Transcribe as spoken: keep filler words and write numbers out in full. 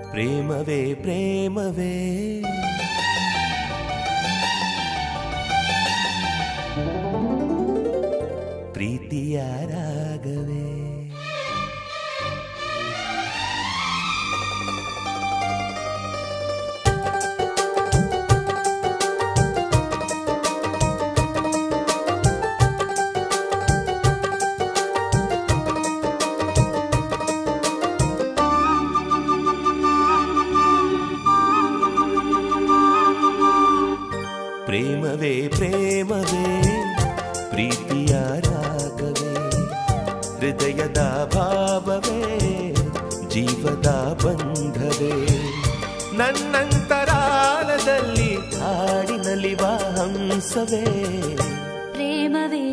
ಪ್ರೇಮವೇ ಪ್ರೇಮವೇ ಪ್ರೀತಿಯ ರಾಗವೇ ಪ್ರೇಮವೇ ಪ್ರೇಮವೇ ಪ್ರೀತಿಯ ರಾಗವೇ ಹೃದಯದ ಭಾವವೇ ಜೀವದ ಬಂಧವೇ ನನ್ನಂತರಾಳದಲ್ಲಿ ಹಾಡಿನಲಿವ ಹಂಸವೇ ಪ್ರೇಮವೇ